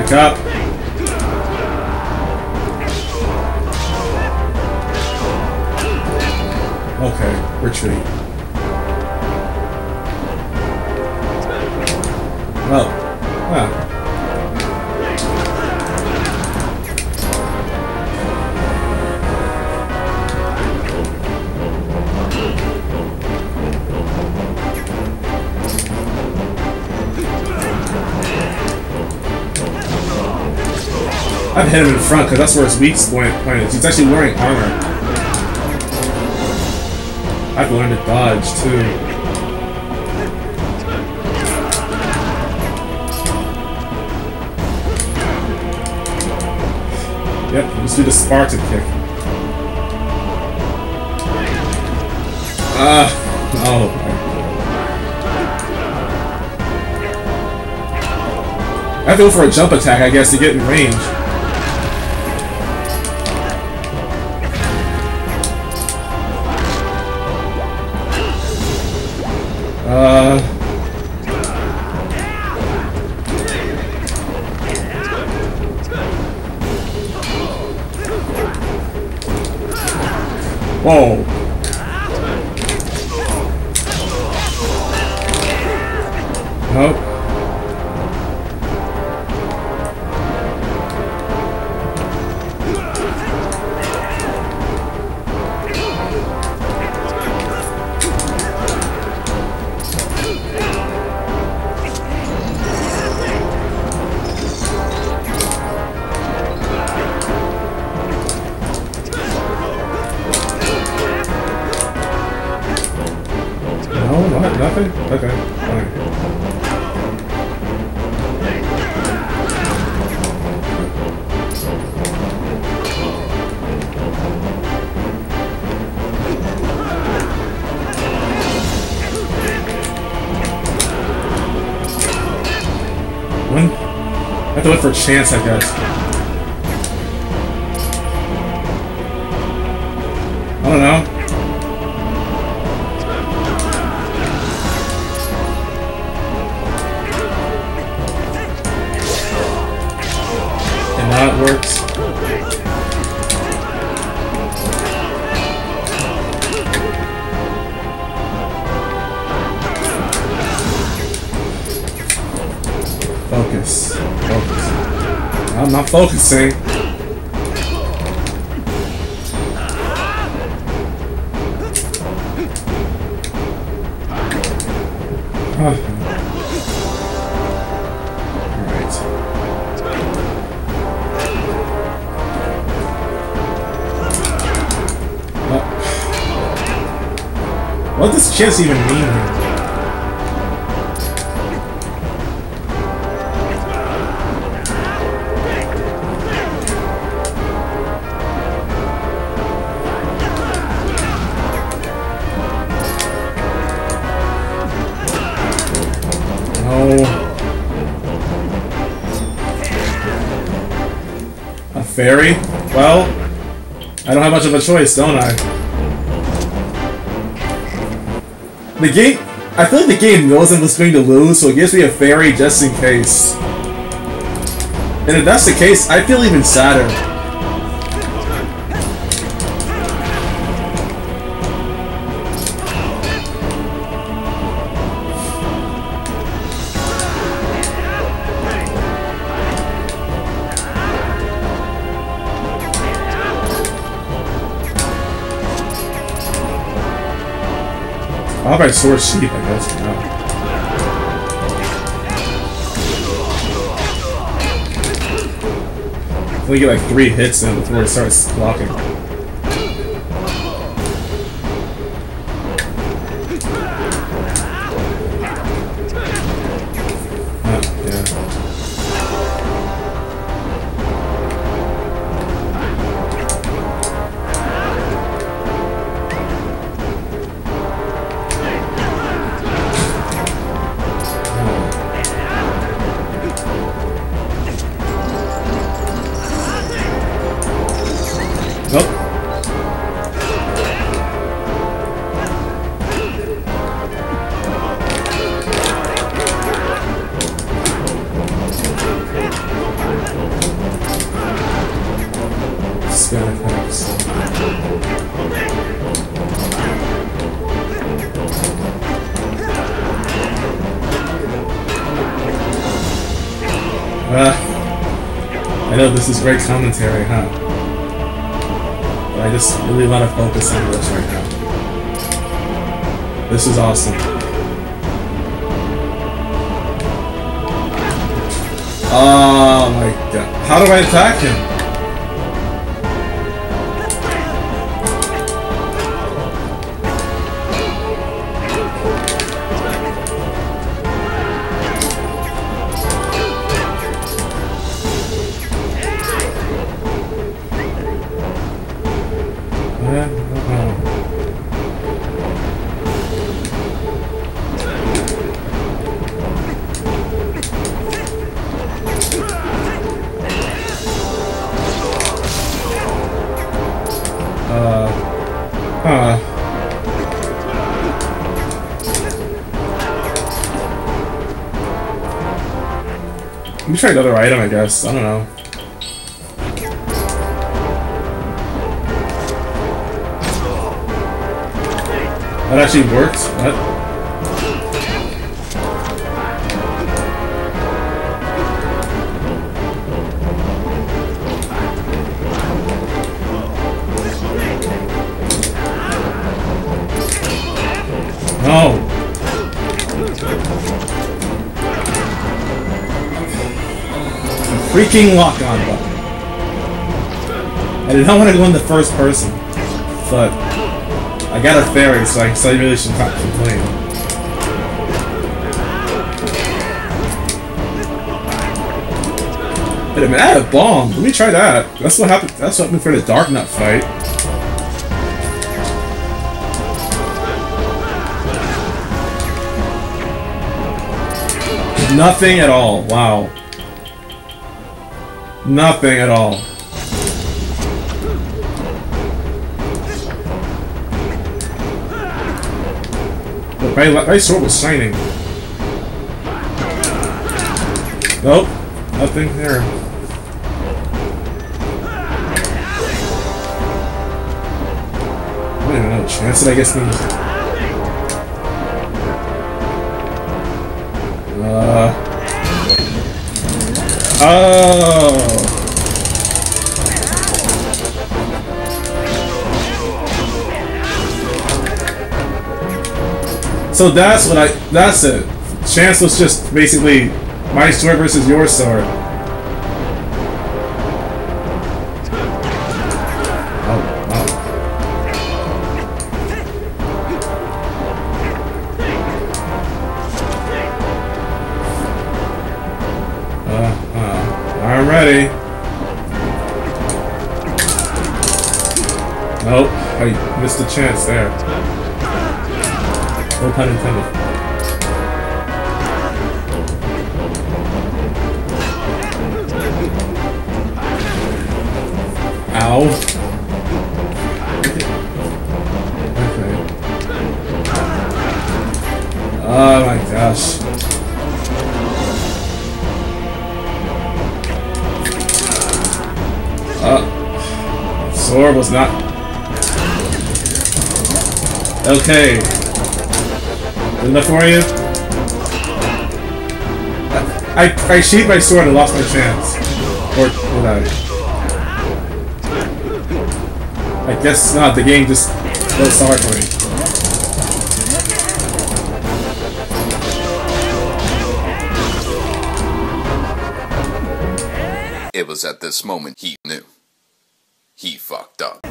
Back up. Okay, retreat. Oh. Huh. I've hit him in front because that's where his weak point is. He's actually wearing armor. I've learned to dodge too. Yep, let's do the Spartan kick. Oh. I have to go for a jump attack, I guess, to get in range. Whoa. Nope. Nothing? Okay, fine. When? I have to wait for a chance, I guess. I don't know. Now it works. Focus. Focus. I'm not focusing. What does chance even mean here? No. A fairy? Well, I don't have much of a choice, don't I? The game, I feel like the game knows I'm going to lose, so it gives me a fairy just in case. And if that's the case, I feel even sadder. I'll buy sword sheep, I guess, for now. I only get like 3 hits in before it starts blocking. Nope. I know this is great commentary, huh? But I just really want to focus on this right now. This is awesome. Oh my god. How do I attack him? Let me try another item, I guess. I don't know. That actually works? What? No! Freaking lock-on button. I did not want to go in the first person, but I got a fairy, so I really should not complain. Wait a minute, I had a bomb. Let me try that. That's what happened. That's what happened for the Dark Nut fight. Nothing at all. Wow. Nothing at all. Look, my sword was shining. Nope. Nothing there. I don't even know. Chance that I guess means. Oh. So that's it. Chance was just basically my sword versus your sword. I'm ready. Nope, I missed a chance there. No pun intended. Ow. Okay. Oh my gosh. Sword was not... Okay. Good enough for you? I sheathed my sword and lost my chance. Or did I guess not, the game just goes sorry for me. It was at this moment he knew. He fucked up.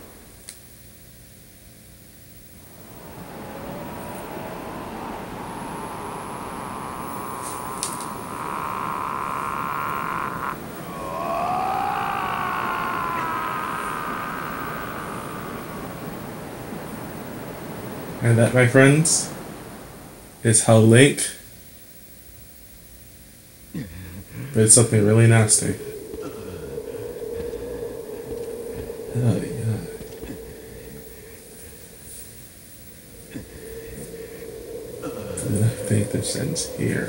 And that, my friends, is how Link did something really nasty. Oh, yeah. I think this ends here.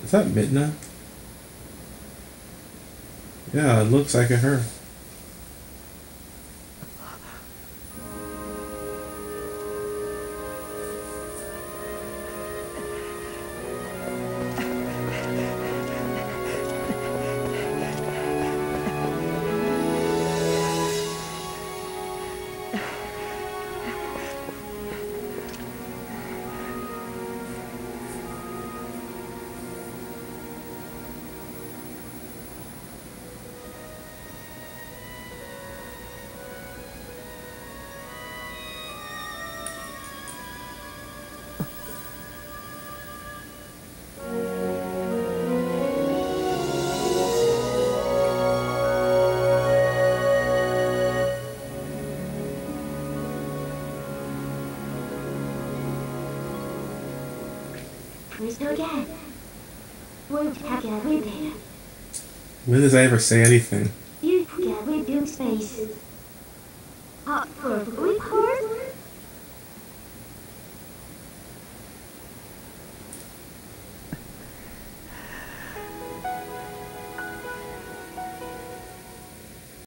Is that Midna? Yeah, it looks like her. Again. Won't have it with it. When does I ever say anything? You forget we build space. Up for we course.